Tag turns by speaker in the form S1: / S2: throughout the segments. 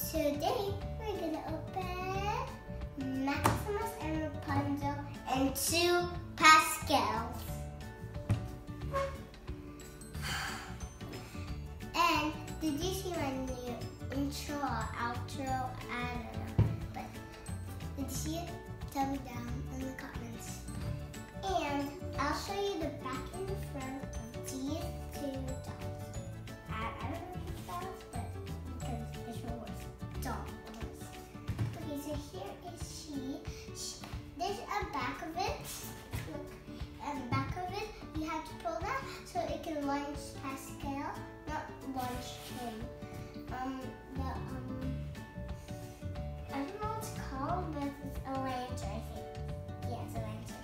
S1: Today we're gonna open Maximus and Rapunzel and 2 Pascals. And did you see my new intro or outro? I don't know. But did you see it? Tell me down in the comments. And I'll show you the back and the front of these 2 dolls. I don't know which dolls, but because it's yours. Dolls. Okay, so here is she. There's a back of it. Look, at the back of it, you have to pull that so it can launch Pascal, not launch him. I don't know what it's called, but it's a lantern, I think. Yeah, it's a lantern.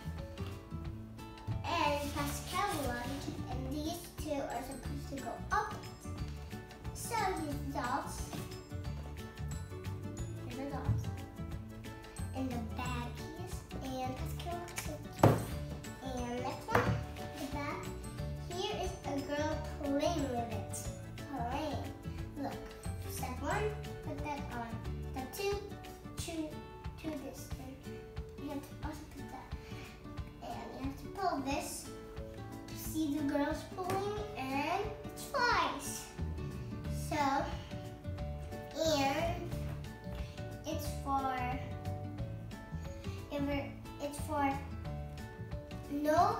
S1: And Pascal launch, and these 2 are supposed to go up. So these dolls. Here's the dolls. And the baggies. And Pascal looks so cute. And next one, the back. Here is a girl playing with it. Playing. Look. Step 1, put that on. Step 2, to this thing. You have to also put that. And you have to pull this. See the girls pulling, and it flies. So, and it's for no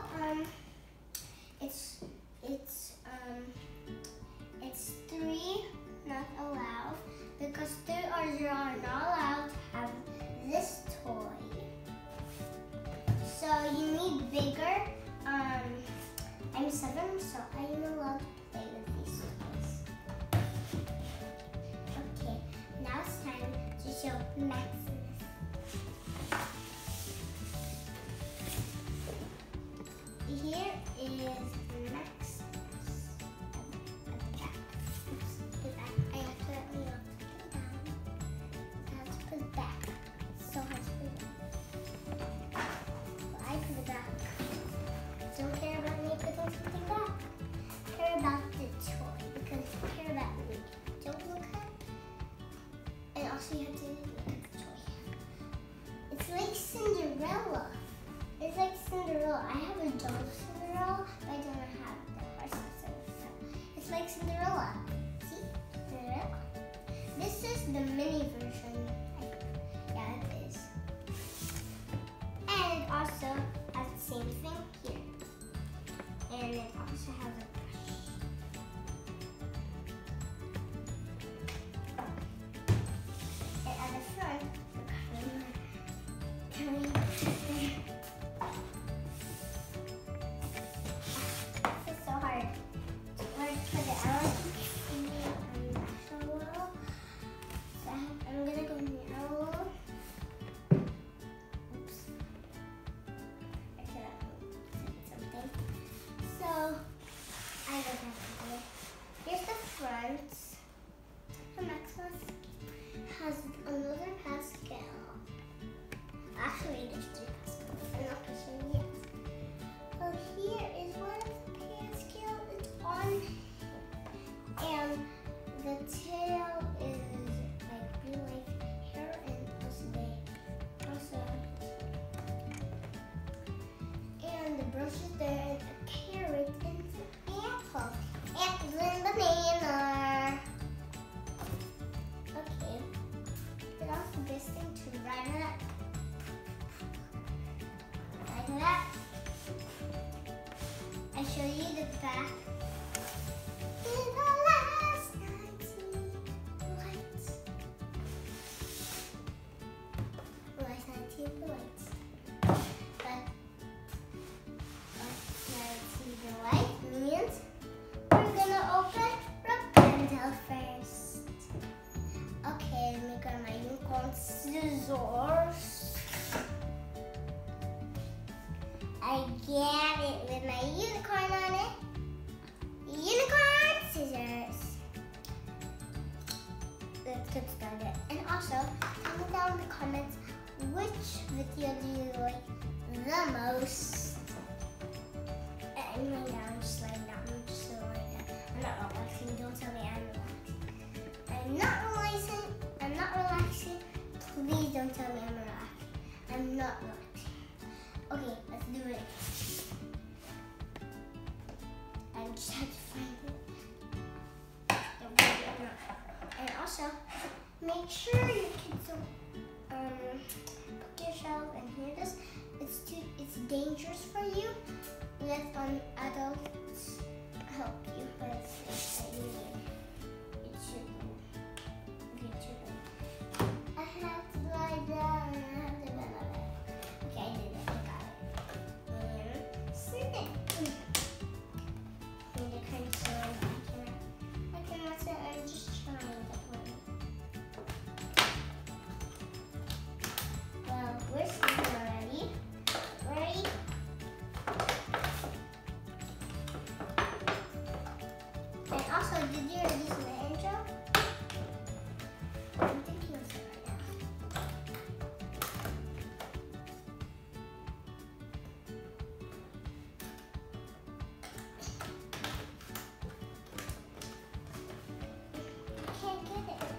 S1: it's 3 not allowed, because 3 are not allowed to have this toy. So you need bigger. I'm 7, so I am allowed to play with these toys. Okay, now it's time to show Maximus. Here is Maximus at the back. Oops, the back. I accidentally locked it down. I have to put it back. It's so hard to put it back. So I put it back. Don't care about me putting something back. Care about the toy, because care about me. Don't look at it. And also you have to look at the toy. It's like Cinderella. It's like Cinderella. I have a doll Cinderella, but I don't have the horse Cinderella. It's like Cinderella. See? Cinderella. This is the mini version. Yeah, it is. And it also has the same thing here. And it also has a brush. And at the front, this is so hard. Where to put it? I want to see a little. So I'm gonna go now. Oops. I said something. So I don't have to do it. Here's the front. The Maximus has another Pascal. Actually, there's 3 Pascals. I'm not going to show you yet. So here is one of the Pascal. It's on him. And the tail is like real life hair, and and the brush is there, and a carrot, and an apple. Apples and banana. Okay. But also this thing to ride it up. Like that. I show you the back. In the last night, lights. Last night, the lights. But last night, the light means we're gonna open Rapunzel first. Okay, let me grab my unicorn scissors. I get it with my unicorn on it. Unicorn scissors. Let's get started. And also, tell me down in the comments which video do you like the most. And right now I'm just laying down. I'm just laying down. I'm not relaxing. Don't tell me I'm relaxing. I'm not relaxing. I'm not not worked. Okay, let's do it. I just had to find it. And also, make sure you can put yourself in here. It's dangerous for you. Let adults help you, but it's it should be good. I have to lie down. I have to lie down. Okay, I did it. I got it. And sit it. And it kind of slow. I cannot sit. I'm just trying to play. Well, we're sitting already. Ready? And also, did you already see the intro? I'm thinking of it right now. I can't get it.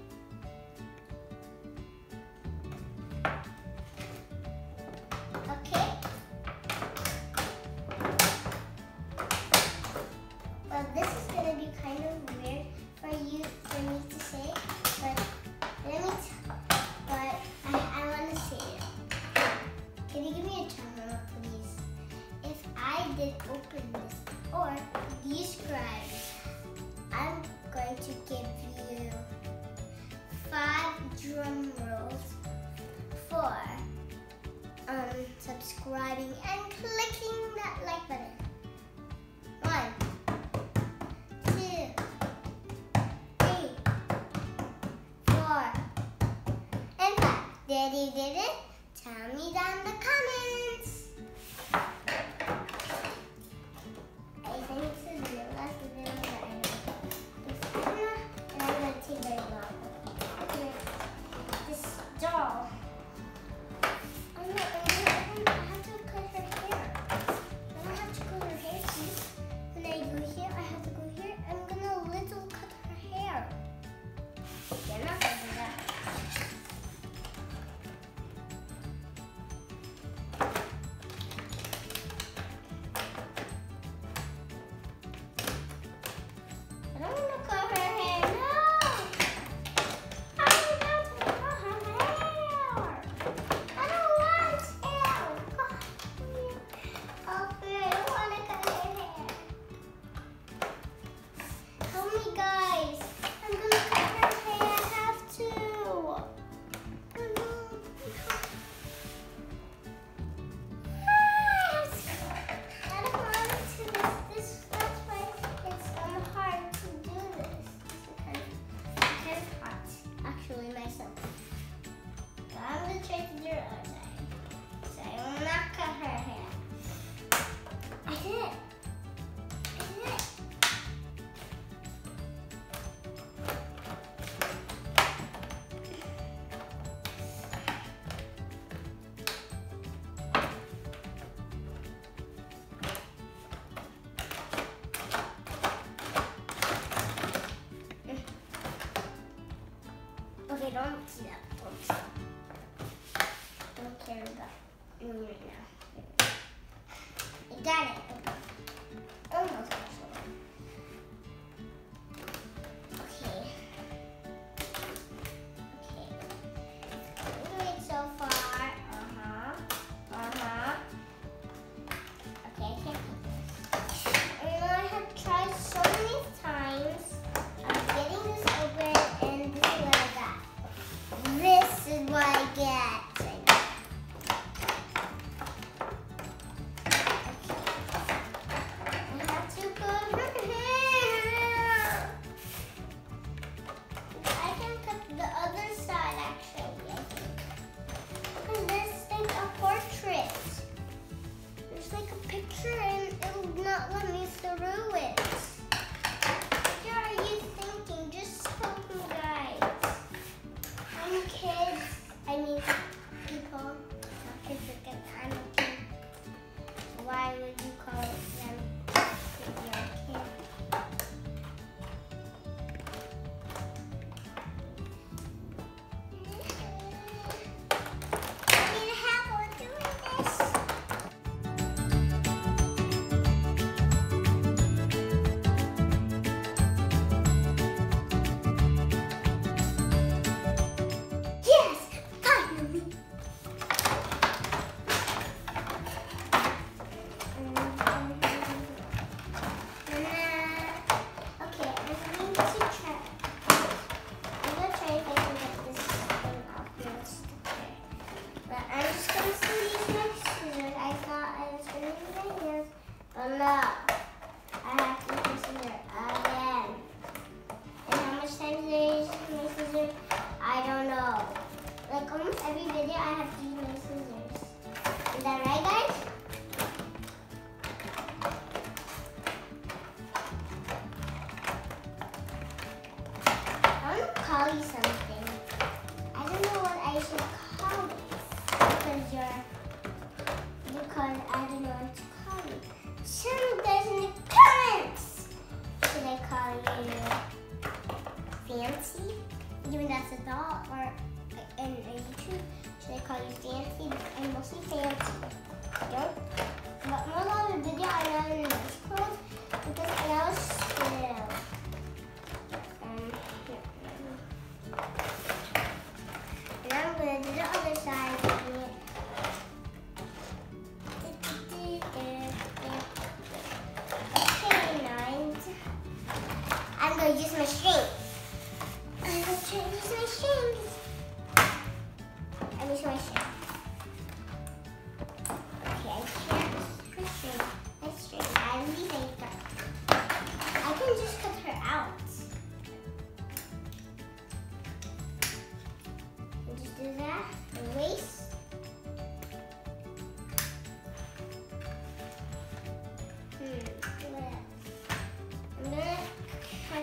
S1: Okay. Well, this is gonna be kind of weird for me to say, but I want to say it. Can you give me a timer, please? If I did open this or these scribes, I'm going to give you 5 drum rolls for subscribing and clicking that like button. 1, 2, 3, 4, and 5. Did you get it? Tell me down in the comments. I think this is the last video that I know. And I'm going to take very long. Okay. This doll. I have to cut her hair. I don't have to cut her hair, see? When I go here, I have to go here. I'm gonna little cut her hair. Okay, I'm not gonna do that. I don't want to cut her hair, no! I don't want to cut her hair! I don't want to! I don't want to cut her hair. Help me, guys. I'm going to cut her hair. I have to. I don't want to. That's why it's hard to do this. It's kind of hot, actually, myself. So I'm going to try to do it outside. So I will not cut her hair. I did it. I did it. Okay, don't see that. Don't stop. Don't care about me right now. I got it. Almost actually. Okay. Okay. Doing so far. Okay, I can't do this. I have tried so many times. I'm getting this open, and this is what I got. This is what I get. like almost every video I have to use my scissors. Is that right, guys? I want to call you something. I don't know what I should call you because I don't know what to call you. Tell me guys in the comments. Should I call you Fancy? Even that's a doll or in YouTube. Should I call you Fancy? I'm mostly Fancy. Don't. But most of the video I know in this clothes because I know still. And I'm gonna do the other side. Okay, 9. I'm gonna use my string. I'm gonna try to use my strings. I'm using my string. Okay, I can't use her string. My string. I really think that I can just cut her out. And just do that. The waist. What else? I'm gonna cut.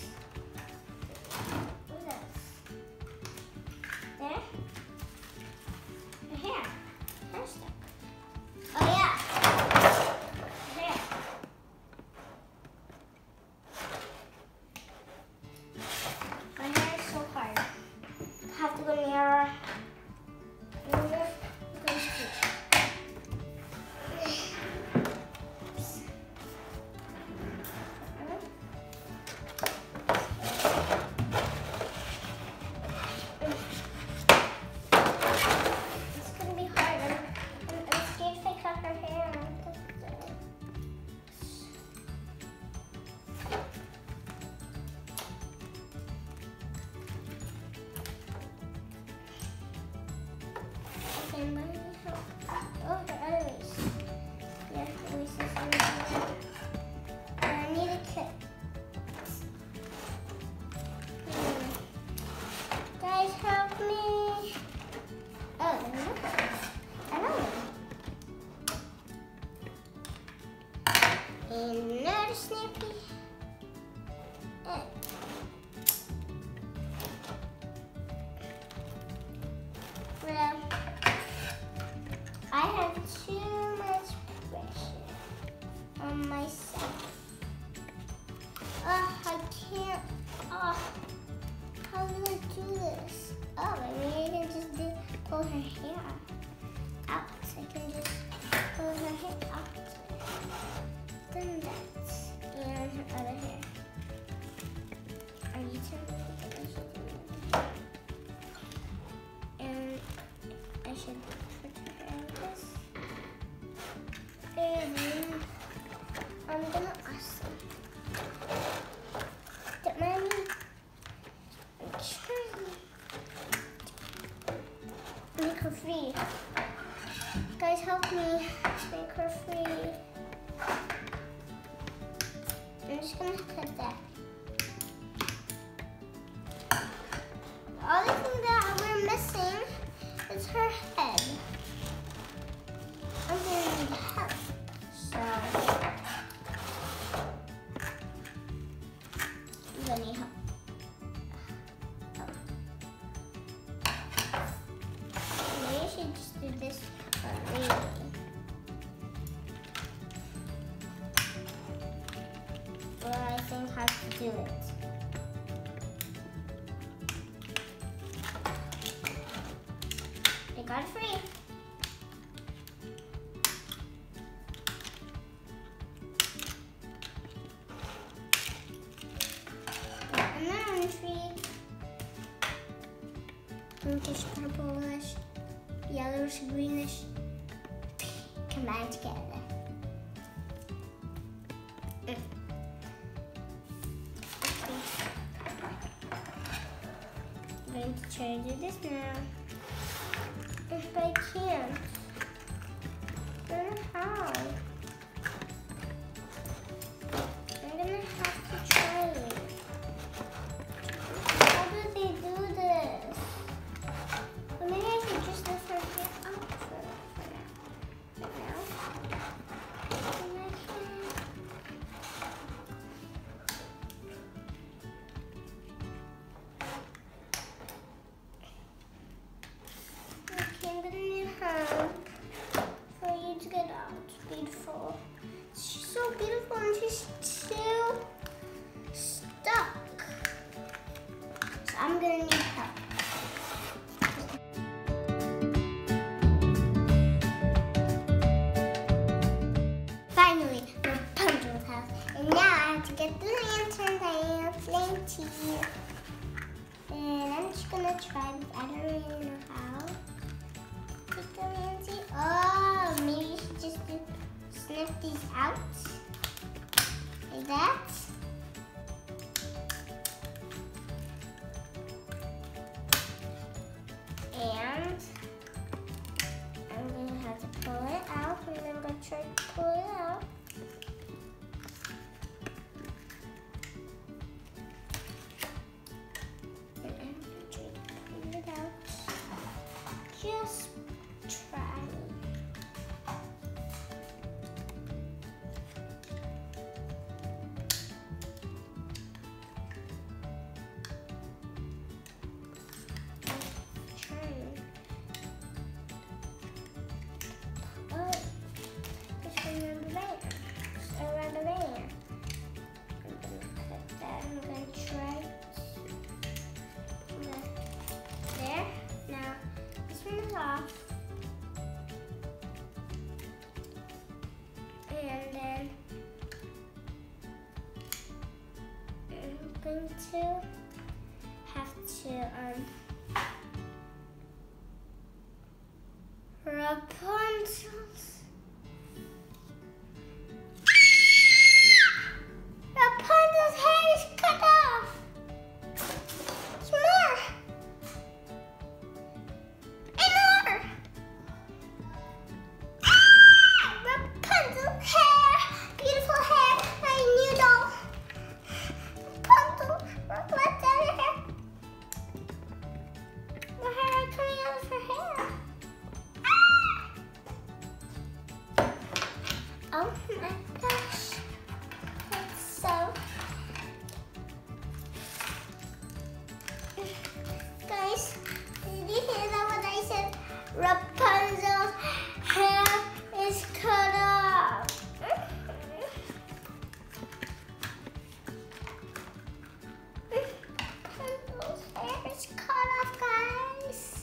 S1: What else? There. Her hair. Hair stuck. Oh yeah. Her hair. My hair is so hard. I have to go mirror. Oh, the other waist. Yeah, the waist is in there. And I need a kit. Guys, help me. Oh, I know it. Another snippy. Well, I have too much pressure on myself. I can't. How do I do this? Maybe I can just pull her hair out. I can just pull her hair out. Then that. And her other hair. Are you telling me what I should do? And I should put her hair like this. And I'm gonna ask them. Mommy, I'm trying to make her free. Guys, help me make her free. I'm just gonna cut that. All the thing that we're missing is her head. I'm gonna need help. So I'm gonna need help. Maybe I should just do this for me. But I think I have to do it. I got it free. Another free. Pinkish, purplish, yellowish, greenish. Combine together. I'm going to try to do this now. If I can't, then how? I'm gonna have to try it. How do they do this? I'm I'm gonna need help. Finally, Rapunzel's house. And now I have to get the lantern I am plenty. And I'm just gonna try this. I don't really know how. Take the lantern. Oh, maybe you should just snip these out. Like that. And I'm gonna have to pull it out, and I'm gonna try to pull it out. And I'm gonna try to pull it out. Just try. Off. And then I'm going to have to Rapunzel's. Rapunzel's hair is cut off. There's more. Oh my gosh, that's so... Guys, did you hear that what I said? Rapunzel's hair is cut off. Rapunzel's hair is cut off, guys.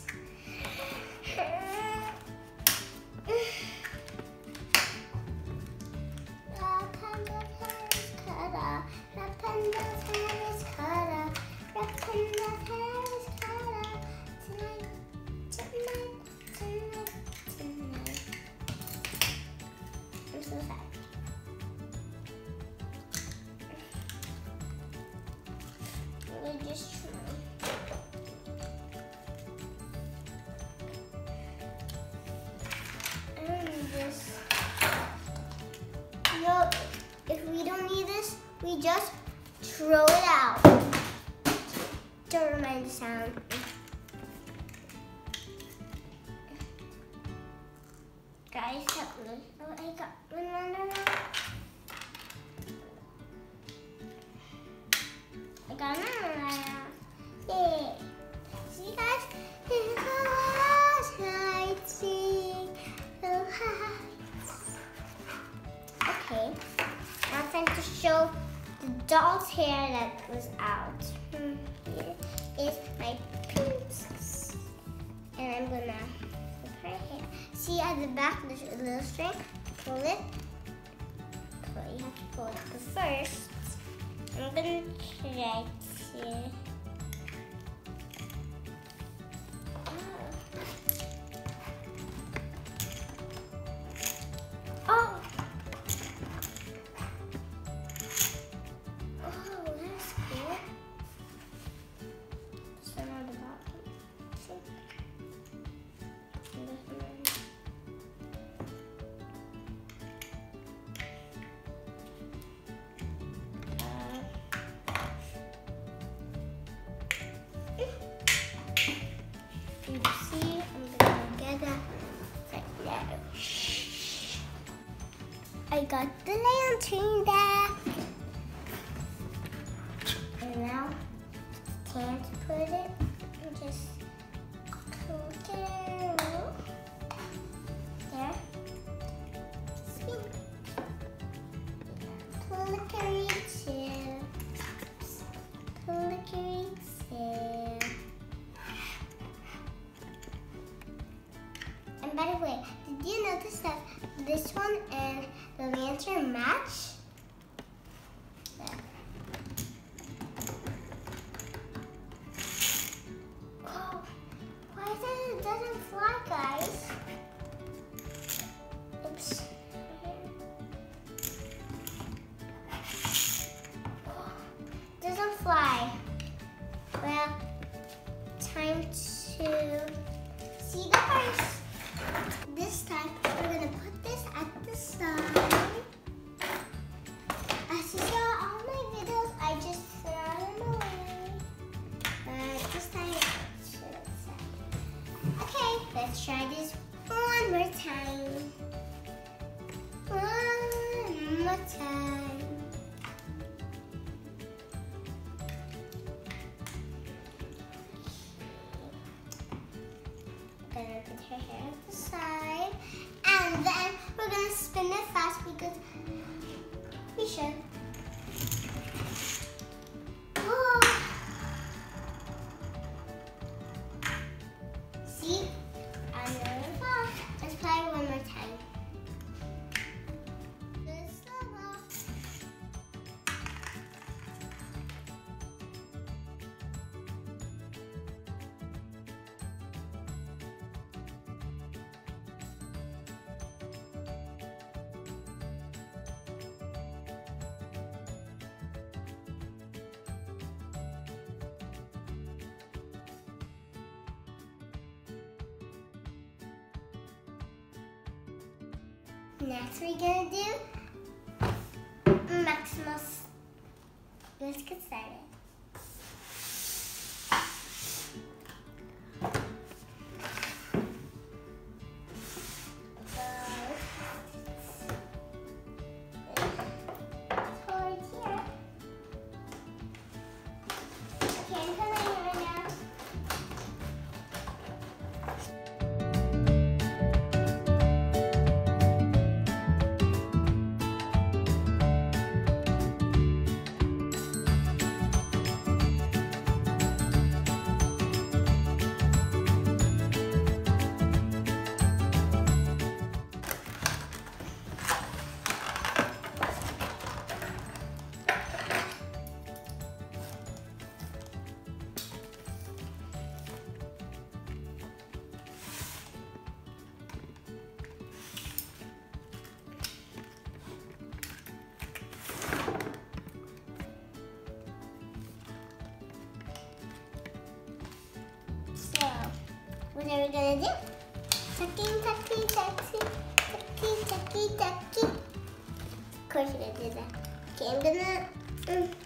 S1: I'm so sad. We just try. And this. No, if we don't need this, we just throw it out. Don't remind the sound. Guys, help me. Oh, I got one under now. I got another one now. Yay. See, guys? Okay. Now it's time to show the doll's hair that was out. Here is my princess. And I'm gonna flip her hair. See at the back there's a little string. Pull it. You have to pull it. But first, I'm gonna try to... Oh! You see, I'm gonna get that right now. I got the lantern back. And now it's time to put it and just cook it there. Spin. Pull the curry tip. Pull the curry tip. And by the way, did you notice that this one and the lantern match? There. Whoa, why is it doesn't fly, guys? Oops. Doesn't fly. Well, time to see the first. This time, we're gonna put this at the side. As you saw all my videos, I just throw them away. But this time, it's to the side. Okay, let's try this one more time. One more time. Gonna put her hair at the side, and then we're gonna spin it fast because we should. Whoa. See, I'm gonna fall. Let's try it one more time. Just slow up. Next we're gonna do Maximus. Let's get started. Towards here. Okay, I'm coming right now. What are we gonna do? Tucky, tucky, tucky, tucky, tucky, tucky. Of course you're gonna do that. Okay, I'm gonna.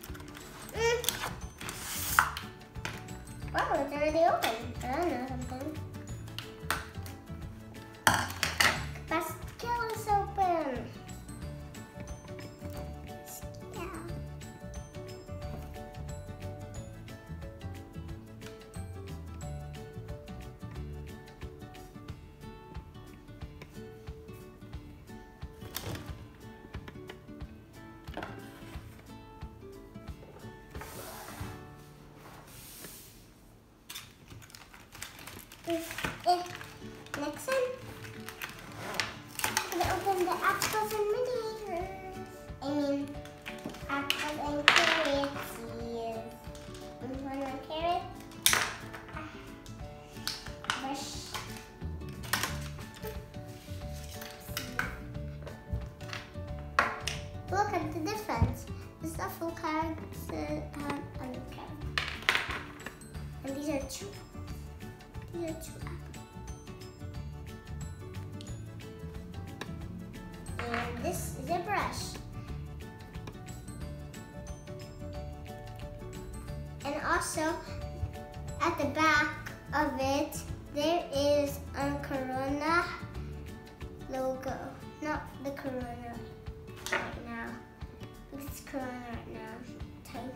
S1: Wow, it's already open. I don't know something. Pascal is open. Yeah. Next one, I'm gonna open the apples and bananas. Apples and carrots. Yes. One more carrot. Brush. Look at the difference. This is a full carrot and a carrot. And these are two. These are two apples. And this is a brush. And also, at the back of it, there is a Corona logo. Not the Corona right now. It's Corona right now. Type.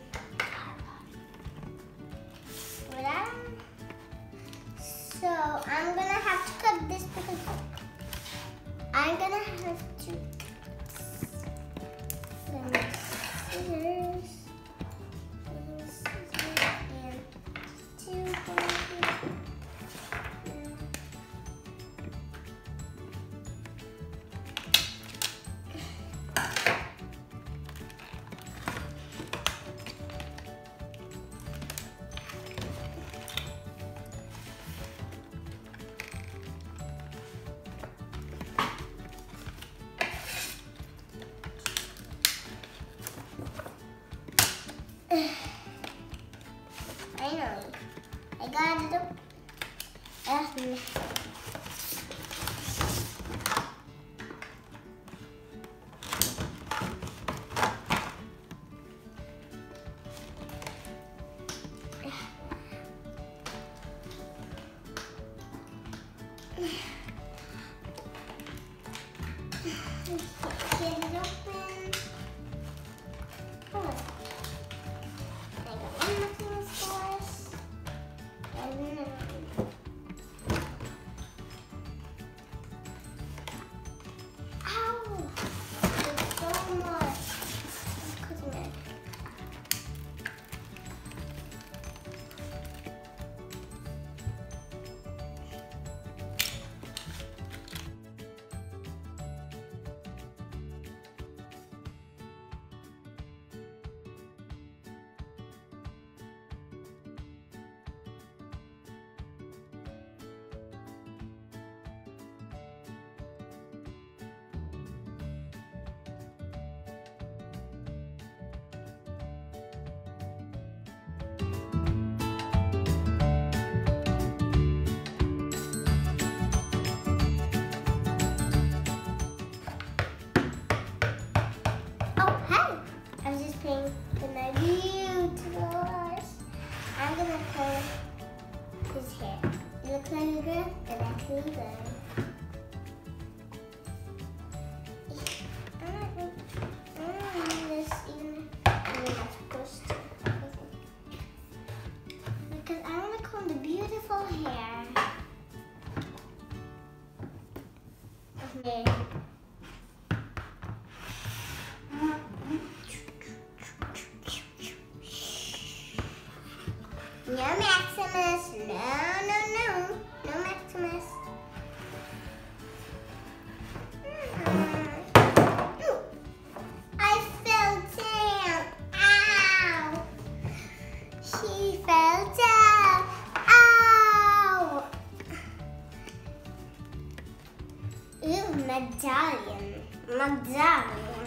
S1: So I'm gonna have to cut this because I'm gonna have to some scissors. And two. I got it. I'm gonna color his hair. It looks like a girl, but actually a girl. Because I want to comb the beautiful hair. Okay. No, Maximus. No, no, no. No, Maximus. Ooh. I fell down. Ow. She fell down. Ow. Ooh, medallion. Medallion.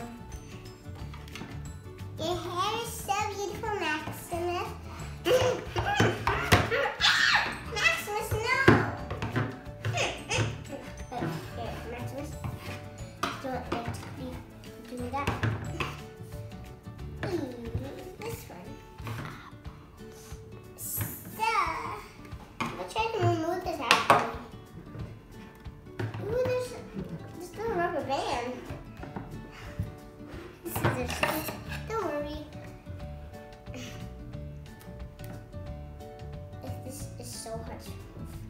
S1: Your hair is so beautiful, Maximus. Maximus, no! Here, Maximus. Don't like to be doing that. This one. So, I'm gonna try to remove this actually. Ooh, there's no rubber band. This is a shape. Don't worry. This is so hard to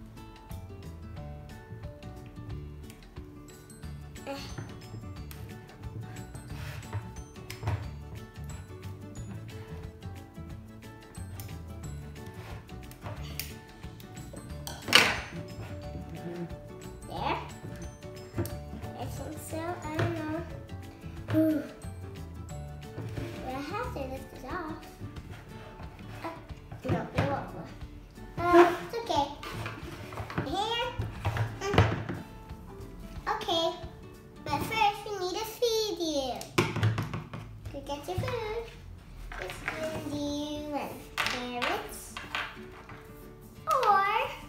S1: remove. There? I think so. I don't know. Ooh. But I have to lift this off. No, it won't work. It's okay. Here. Okay. But first, we need to feed you. To get your food, let's give you carrots or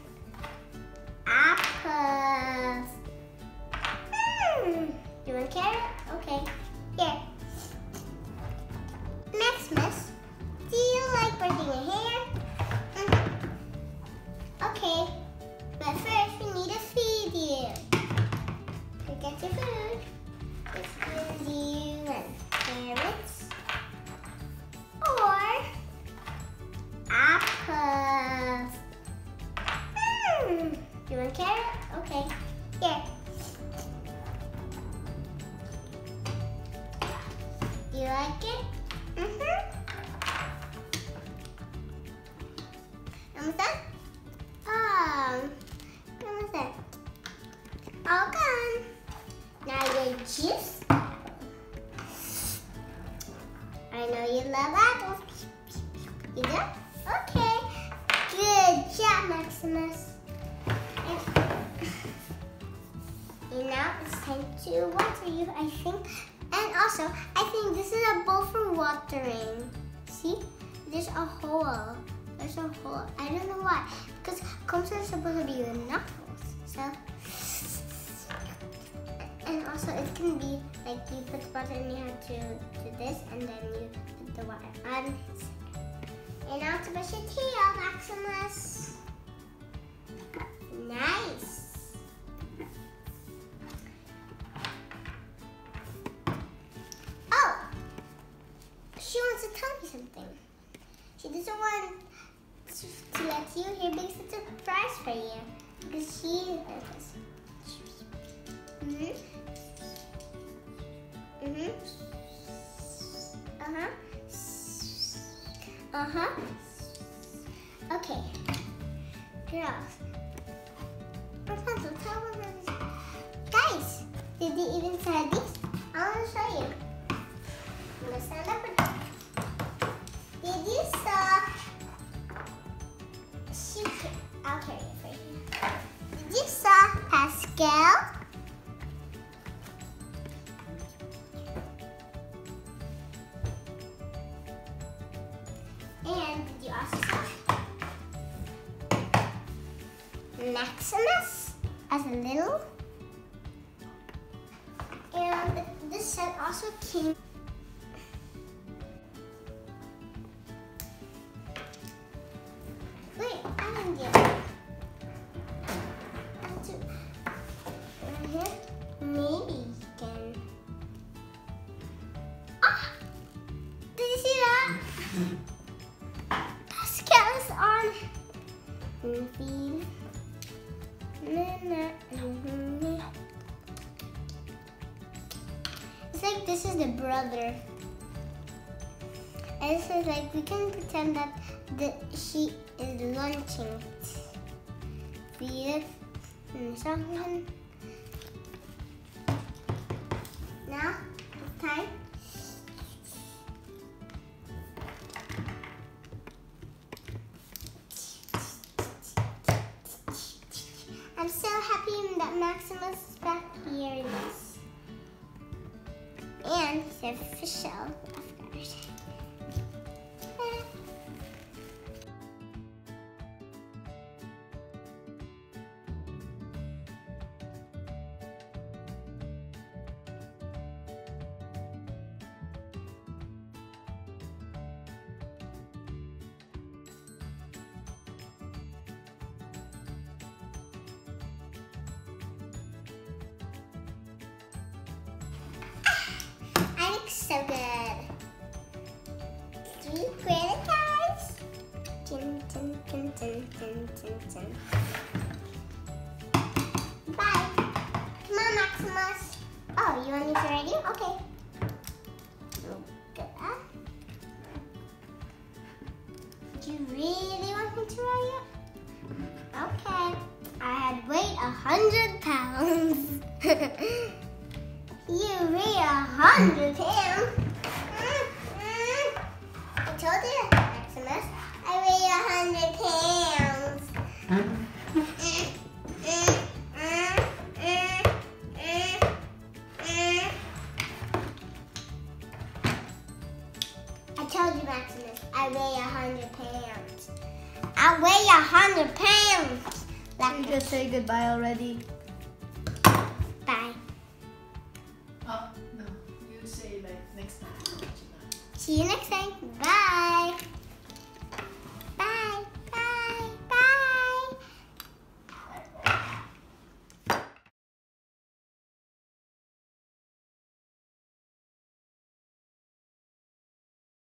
S1: apples. You want carrot? Okay. Here. Maximus, do you like brushing your hair? Okay, but first we need to feed you. To get your food, let's give you carrots or apples. You want carrot? Okay, here. Do you like it? Almost done? Almost done. All gone. Now your juice. I know you love apples. You do? Okay. Good job, Maximus. And now it's time to water you, I think. And also, I think this is a bowl for watering. See? There's a hole. there's a hole. I don't know why. Because combs are supposed to be with knuckles. So, and also it can be like you put the butter in your hand to this, and then you put the water on. And now to brush your tail, Maximus. Nice. Oh, she wants to tell me something. She doesn't want to let you hear because it's a surprise for you. Because she does this. Okay. Girls. Rapunzel, tell them. Guys, did they even say this? I want to show you. I'm going to stand up and did you saw? I'll carry it for you. Did you saw Pascal? And did you also see Maximus as a little? And this set also came. Wait, I didn't get it. Maybe you can. Ah! Did you see that? Pascal is on. It's like this is the brother. And so like we can pretend that she is launching something. Now it's time. I'm so happy that Maximus is back here. And he's official, of course. So good. 3 credit cards. Dun, dun, dun, dun, dun, dun, dun. Bye. Come on, Maximus. Oh, you want me to write you? Okay. Good. Do you really want me to write you? Okay. I had weighed 100 pounds. You weigh 100 pounds. I told you, Maximus, I weigh 100 pounds. I told you, Maximus, I weigh 100 pounds. I weigh 100 pounds.
S2: You just say goodbye already.
S1: Bye.
S2: Oh, no. You say like next time.
S1: See you next time. Bye.